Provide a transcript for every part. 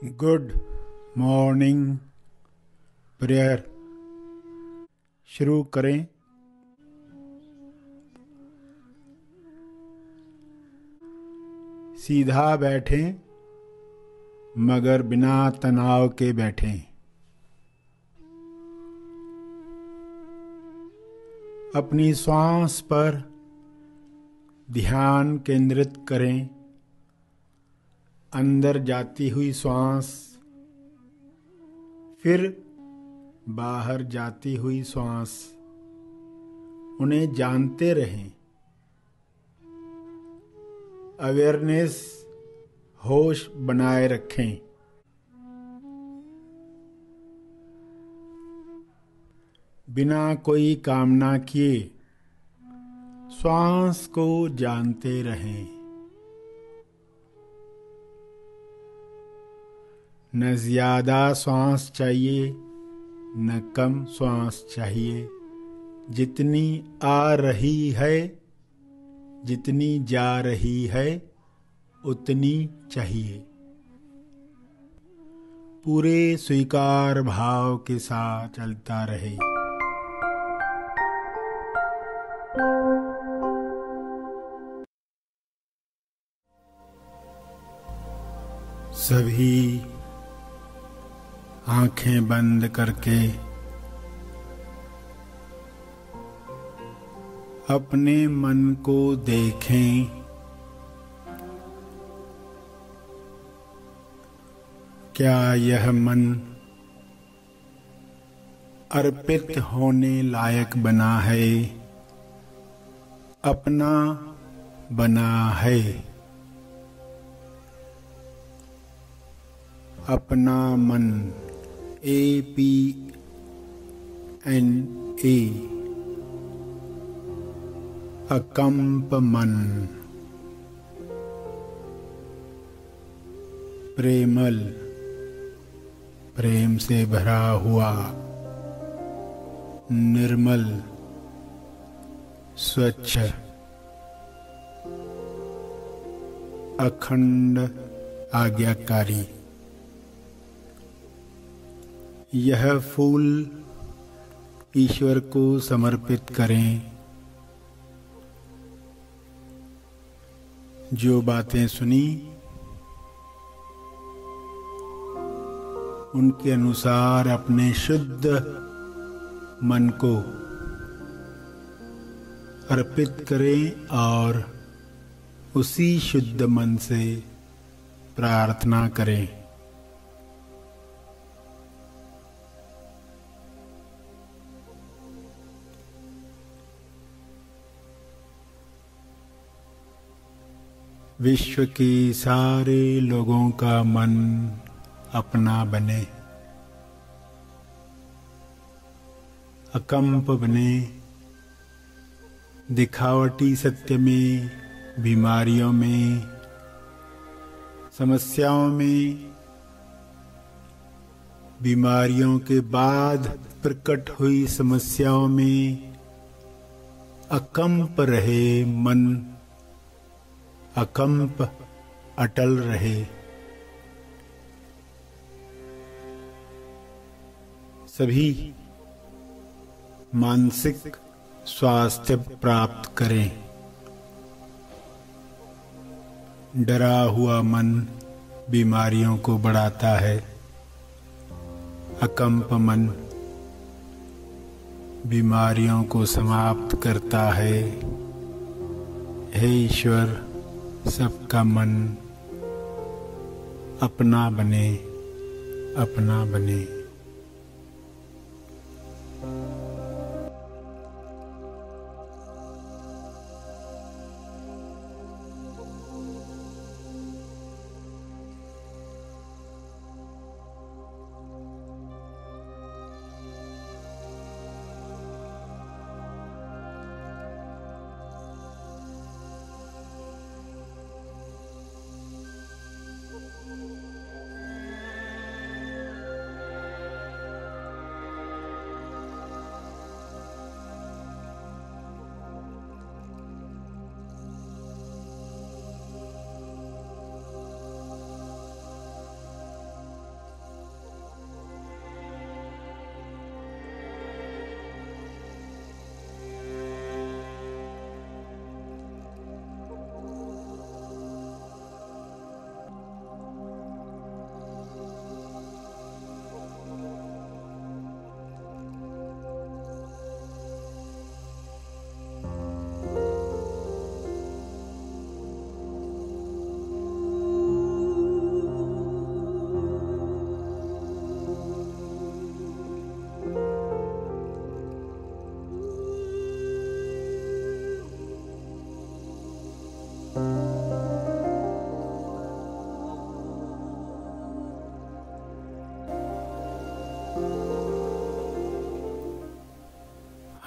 Good morning prayer शुरू करें। सीधा बैठें मगर बिना तनाव के बैठें। अपनी श्वास पर ध्यान केंद्रित करें। अंदर जाती हुई श्वास, फिर बाहर जाती हुई श्वास, उन्हें जानते रहें। अवेयरनेस, होश बनाए रखें। बिना कोई कामना किए श्वास को जानते रहें। न ज्यादा श्वास चाहिए न कम श्वास चाहिए। जितनी आ रही है, जितनी जा रही है, उतनी चाहिए। पूरे स्वीकार भाव के साथ चलता रहे। सभी आंखें बंद करके अपने मन को देखें। क्या यह मन अर्पित होने लायक बना है, अपना बना है? अपना मन APNA, अकंप मन, प्रेमल, प्रेम से भरा हुआ, निर्मल, स्वच्छ, अखंड, आज्ञाकारी। यह फूल ईश्वर को समर्पित करें। जो बातें सुनी उनके अनुसार अपने शुद्ध मन को अर्पित करें और उसी शुद्ध मन से प्रार्थना करें। विश्व के सारे लोगों का मन अपना बने, अकंप बने। दिखावटी सत्य में, बीमारियों में, समस्याओं में, बीमारियों के बाद प्रकट हुई समस्याओं में अकंप रहे मन, अकंप अटल रहे। सभी मानसिक स्वास्थ्य प्राप्त करें। डरा हुआ मन बीमारियों को बढ़ाता है। अकंप मन बीमारियों को समाप्त करता है। हे ईश्वर, सबका मन अपना बने, अपना बने।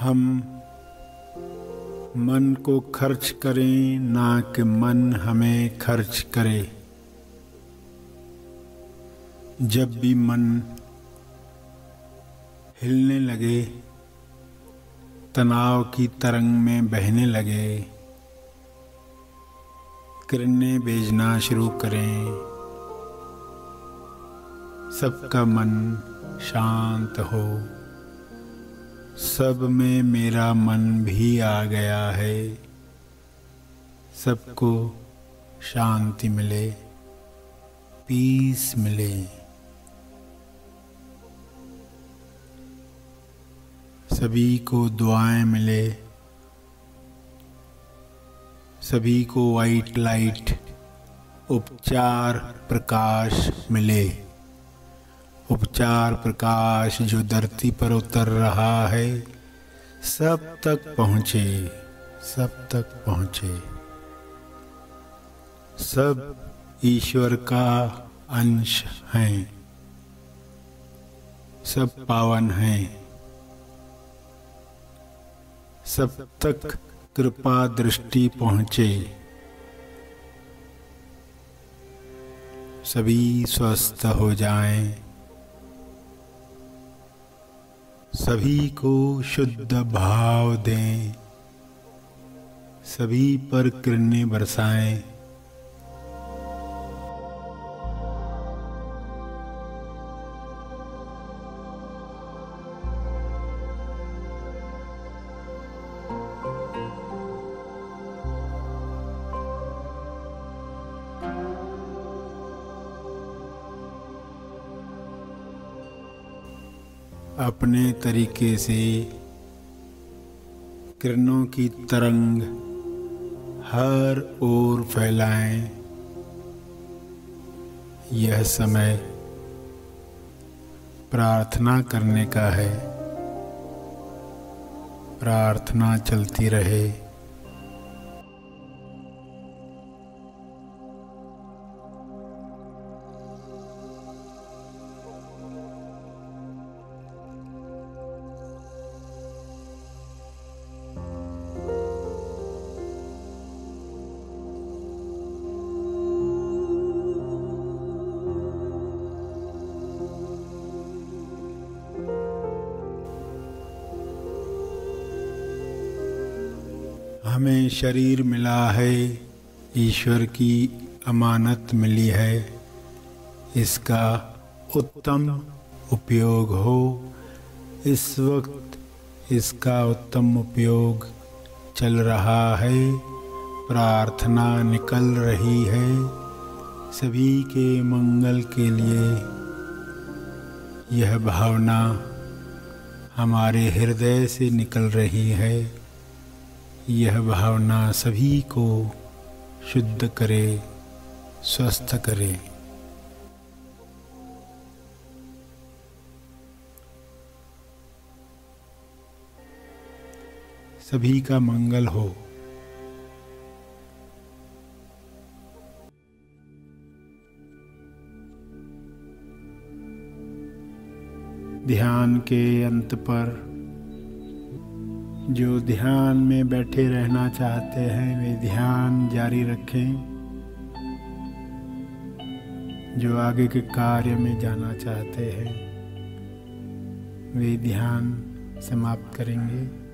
हम मन को खर्च करें, ना कि मन हमें खर्च करे। जब भी मन हिलने लगे, तनाव की तरंग में बहने लगे, किरणें भेजना शुरू करें, सबका मन शांत हो। सब में मेरा मन भी आ गया है, सबको शांति मिले, पीस मिले। सभी को दुआएं मिले, सभी को वाइट लाइट उपचार प्रकाश मिले। उपचार प्रकाश जो धरती पर उतर रहा है, सब तक पहुँचे, सब तक पहुँचे। सब ईश्वर का अंश हैं, सब पावन हैं, सब तक कृपा दृष्टि पहुँचे। सभी स्वस्थ हो जाएं, सभी को शुद्ध भाव दें, सभी पर किरणें बरसाएं। अपने तरीके से किरणों की तरंग हर ओर फैलाएं। यह समय प्रार्थना करने का है, प्रार्थना चलती रहे। हमें शरीर मिला है, ईश्वर की अमानत मिली है, इसका उत्तम उपयोग हो। इस वक्त इसका उत्तम उपयोग चल रहा है, प्रार्थना निकल रही है, सभी के मंगल के लिए। यह भावना हमारे हृदय से निकल रही है। यह भावना सभी को शुद्ध करे, स्वस्थ करे। सभी का मंगल हो। ध्यान के अंत पर जो ध्यान में बैठे रहना चाहते हैं वे ध्यान जारी रखें। जो आगे के कार्य में जाना चाहते हैं वे ध्यान समाप्त करेंगे।